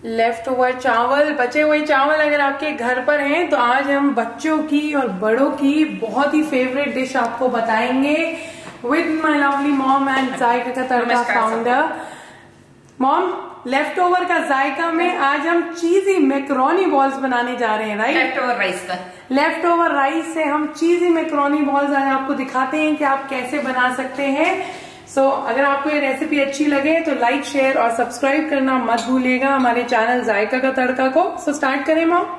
Left over चावल, बचे हुए चावल अगर आपके घर पर हैं तो आज हम बच्चों की और बड़ों की बहुत ही फेवरेट डिश आपको बताएंगे with my lovely mom and जायका का तड़का फाउंडर। मॉम, लेफ्ट ओवर का जायका में आज हम चीजी मैक्रोनी बॉल्स बनाने जा रहे हैं, राइट? लेफ्ट ओवर राइस का, लेफ्ट ओवर राइस से हम चीजी मैक्रोनी बॉल्स आज आपको दिखाते हैं कि आप कैसे बना सकते हैं। अगर आपको ये रेसिपी अच्छी लगे तो लाइक, शेयर और सब्सक्राइब करना मत भूलिएगा हमारे चैनल जायका का तड़का को। स्टार्ट करें मॉम?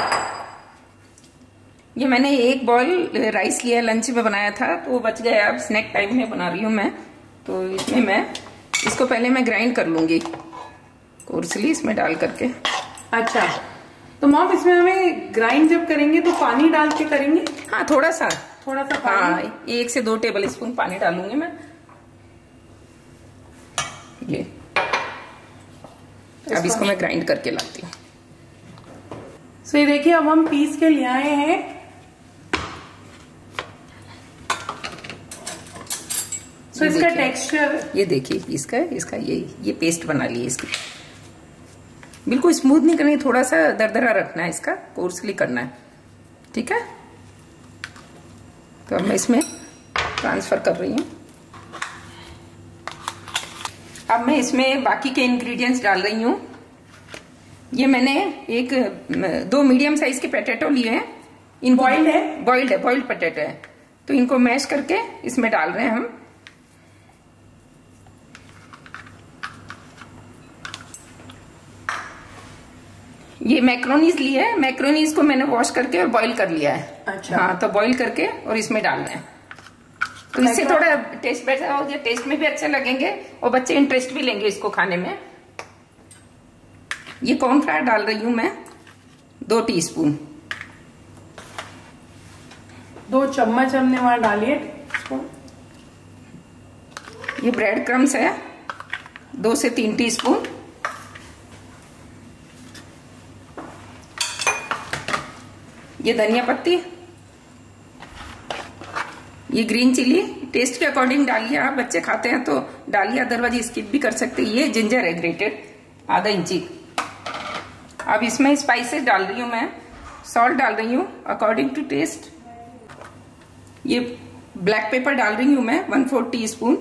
ये मैंने एक बॉल राइस लिया, लंच में बनाया था तो वो बच गया, अब स्नैक टाइम में बना रही हूँ मैं। तो इसमें मैं इसको पहले मैं ग्राइंड कर लूंगी कोर्सली इसमें डाल करके। अच्छा, तो मॉम इसमें हमें ग्राइंड जब करेंगे तो पानी डाल के करेंगे? हाँ, थोड़ा सा पानी। हाँ, 1 से 2 टेबल स्पून पानी डालूंगी मैं। ये अब इसको मैं ग्राइंड करके लाती हूँ। ये देखिए अब हम पीस के ले आए हैं। इसका टेक्सचर ये देखिए, इसका ये पेस्ट बना ली इसकी। बिल्कुल स्मूथ नहीं करनी, थोड़ा सा दरदरा रखना है, इसका कोर्सली करना है, ठीक है? तो अब मैं इसमें ट्रांसफर कर रही हूँ। अब मैं इसमें बाकी के इंग्रेडिएंट्स डाल रही हूँ। ये मैंने 2 मीडियम साइज के पोटैटो लिए हैं। बॉइल्ड पोटैटो है, तो इनको मैश करके इसमें डाल रहे हैं हम। ये मैक्रोनीज लिए हैं, मैक्रोनीज को मैंने वॉश करके और बॉईल कर लिया है। अच्छा। हाँ, तो बॉईल करके और इसमें डाल रहे हैं, तो इससे थोड़ा टेस्ट बेटर हो गया, टेस्ट में भी अच्छे लगेंगे और बच्चे इंटरेस्ट भी लेंगे इसको खाने में। ये कॉर्नफ्लावर डाल रही हूं मैं 2 टीस्पून। 2 चम्मच हमने वहां डालिए। ये ब्रेड क्रम्स है 2 से 3 टीस्पून। ये धनिया पत्ती, ये ग्रीन चिली टेस्ट के अकॉर्डिंग डालिए, आप बच्चे खाते हैं तो डालिए, अदरवाइज स्किप भी कर सकते हैं। ये जिंजर है ग्रेटेड, आधा इंची। अब इसमें स्पाइसेस डाल रही हूं मैं, सॉल्ट डाल रही हूँ अकॉर्डिंग टू टेस्ट। ये ब्लैक पेपर डाल रही हूं मैं 1/4 टीस्पून।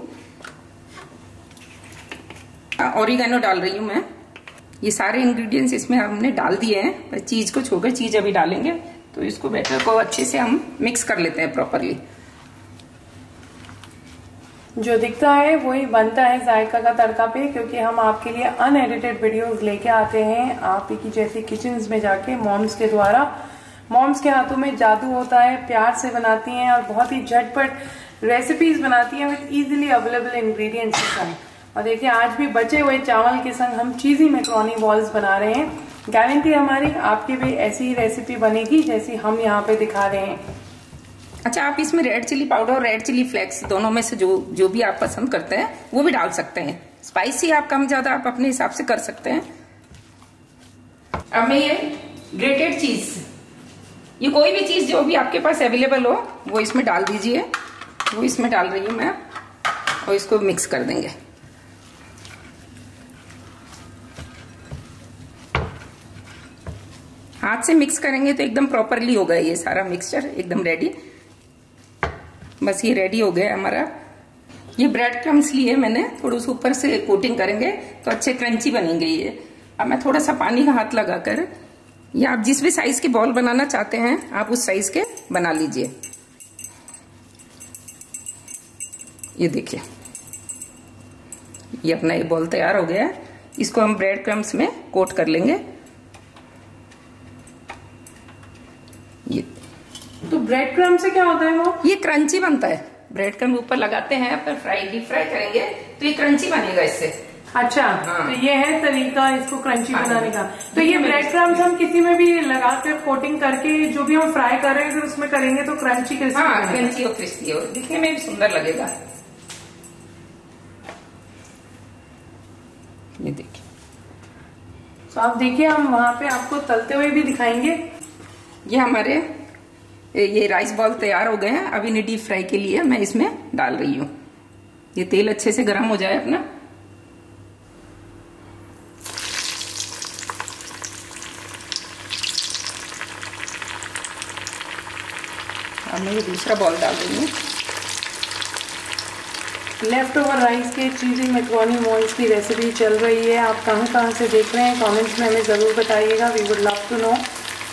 ऑरिगेनो डाल रही हूं मैं। ये सारे इंग्रेडिएंट्स इसमें हमने डाल दिए हैं, चीज को छोड़कर चीज अभी डालेंगे, तो इसको बैटर को अच्छे से हम मिक्स कर लेते हैं प्रॉपरली। जो दिखता है वही बनता है जायका का तड़का पे, क्योंकि हम आपके लिए अनएडिटेड वीडियोस लेके आते हैं आप ही की जैसी किचन्स में जाके मॉम्स के द्वारा। मॉम्स के हाथों में जादू होता है, प्यार से बनाती हैं और बहुत ही झटपट रेसिपीज बनाती हैं विद इजीली अवेलेबल इंग्रेडिएंट्स के संग। और देखिए आज भी बचे हुए चावल के संग हम चीजी मैक्रोनी बॉल्स बना रहे हैं। गारंटी हमारी आपकी भी ऐसी ही रेसिपी बनेगी जैसी हम यहाँ पे दिखा रहे हैं। अच्छा, आप इसमें रेड चिली पाउडर और रेड चिली फ्लेक्स दोनों में से जो भी आप पसंद करते हैं वो भी डाल सकते हैं। स्पाइसी आप कम ज्यादा आप अपने हिसाब से कर सकते हैं। अब मैं ये ग्रेटेड चीज, ये कोई भी चीज जो भी आपके पास अवेलेबल हो वो इसमें डाल दीजिए। वो इसमें डाल रही हूं मैं और इसको मिक्स कर देंगे। हाथ से मिक्स करेंगे तो एकदम प्रॉपरली होगा ये सारा मिक्सचर, एकदम रेडी। बस ये रेडी हो गया हमारा। ये ब्रेड क्रम्स लिए मैंने, थोड़ा सा ऊपर से कोटिंग करेंगे तो अच्छे क्रंची बनेंगे ये। अब मैं थोड़ा सा पानी का हाथ लगाकर, या आप जिस भी साइज के बॉल बनाना चाहते हैं आप उस साइज के बना लीजिए। ये देखिए, ये अपना ये बॉल तैयार हो गया है। इसको हम ब्रेड क्रम्स में कोट कर लेंगे। ये तो ब्रेड क्रम्ब से क्या होता है वो? ये क्रंची बनता है। ब्रेड क्रम्ब ऊपर लगाते हैं, फिर डीप फ्राई करेंगे तो ये क्रंची बनेगा इससे। अच्छा, हाँ। तो ये है तरीका इसको क्रंची बनाने का। तो ये ब्रेड क्रम्स हम किसी में भी लगाकर कोटिंग करके जो भी हम फ्राई कर रहे हैं उसमें करेंगे तो क्रंची क्रिस्पी। हाँ, क्रंची और क्रिस्पी और दिखने में भी सुंदर लगेगा। ये देखिए, तो आप देखिए हम वहां पे आपको तलते हुए भी दिखाएंगे। ये हमारे ये राइस बॉल तैयार हो गए हैं। अब इन्हें डीप फ्राई के लिए मैं इसमें डाल रही हूँ। ये तेल अच्छे से गर्म हो जाए अपना। अब मैं ये दूसरा बॉल डाल रही हूँ। लेफ्ट ओवर राइस के चीज़ी मैक्रोनी मॉल्स की रेसिपी चल रही है। आप कहाँ से देख रहे हैं कमेंट्स में हमें ज़रूर बताइएगा, we would love to know.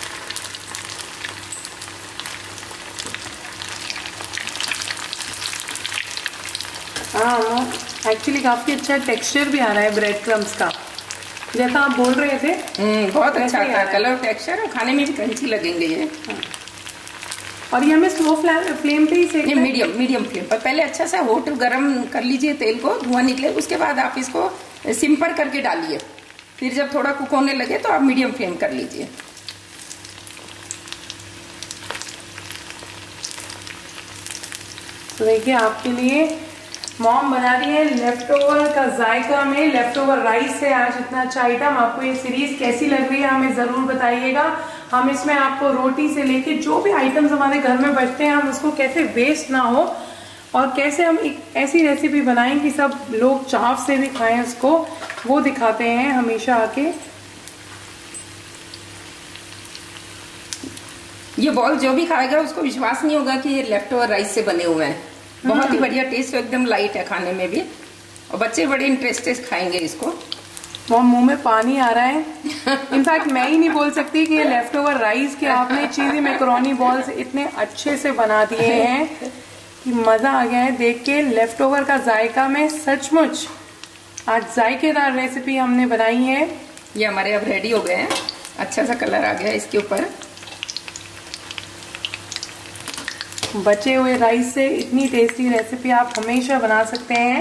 हाँ, एक्चुअली काफ़ी अच्छा टेक्सचर भी आ रहा है ब्रेड क्रम्स का, जैसा आप बोल रहे थे। बहुत अच्छा था कलर, टेक्सचर, और खाने में भी क्रंची लगेंगे ये। हाँ। और ये हमें स्लो फ्लेम पे ही सेकना है? मीडियम फ्लेम पर। पहले अच्छा सा होट गरम कर लीजिए तेल को, धुआं निकले, उसके बाद आप इसको सिंपल करके डालिए। फिर जब थोड़ा कुक होने लगे तो आप मीडियम फ्लेम कर लीजिए। तो देखिए आपके लिए मॉम बना रही है लेफ्ट ओवर का जायका में लेफ्ट ओवर राइस से आज इतना अच्छा आइटम। आपको ये सीरीज कैसी लग रही है हमें जरूर बताइएगा। हम इसमें आपको रोटी से लेके जो भी आइटम्स हमारे घर में बचते हैं हम उसको कैसे वेस्ट ना हो और कैसे हम एक ऐसी रेसिपी बनाएं कि सब लोग चाव से भी खाएं उसको, वो दिखाते हैं हमेशा आके। ये बॉल जो भी खाएगा उसको विश्वास नहीं होगा कि ये लेफ्ट ओवर राइस से बने हुए हैं। बहुत ही बढ़िया टेस्ट, एकदम लाइट है खाने में भी, और बच्चे बड़े इंटरेस्ट से खाएंगे इसको। वो मुंह में पानी आ रहा है। इनफैक्ट मैं ही नहीं बोल सकती कि ये लेफ्ट ओवर राइस के आपने चीज़ी मैकरोनी बॉल्स इतने अच्छे से बना दिए हैं कि मजा आ गया है देख के। लेफ्ट ओवर का जायका में सचमुच आज जायकेदार रेसिपी हमने बनाई है। ये हमारे अब रेडी हो गए हैं, अच्छा सा कलर आ गया इसके ऊपर। बचे हुए राइस से इतनी टेस्टी रेसिपी आप हमेशा बना सकते हैं।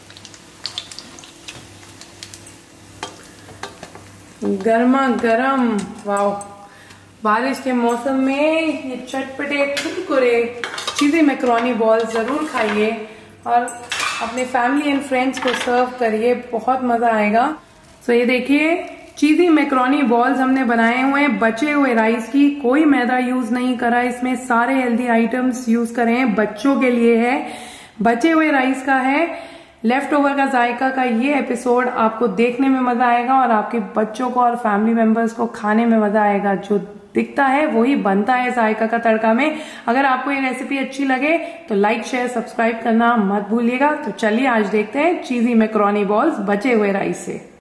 गर्मा गर्म, वाह, बारिश के मौसम में ये चटपटे कुरकुरे चीज़ी मैकरोनी बॉल जरूर खाइए और अपने फैमिली एंड फ्रेंड्स को सर्व करिए, बहुत मजा आएगा। तो ये देखिए चीज़ी मैकरोनी बॉल्स हमने बनाए हुए हैं बचे हुए राइस की, कोई मैदा यूज नहीं करा इसमें, सारे हेल्दी आइटम्स यूज करे हैं, बच्चों के लिए है, बचे हुए राइस का है। लेफ्ट ओवर का जायका का ये एपिसोड आपको देखने में मजा आएगा और आपके बच्चों को और फैमिली मेंबर्स को खाने में मजा आएगा। जो दिखता है वही बनता है जायका का तड़का में। अगर आपको ये रेसिपी अच्छी लगे तो लाइक शेयर सब्सक्राइब करना मत भूलिएगा। तो चलिए आज देखते हैं चीज़ी मैकरोनी बॉल्स बचे हुए राइस से।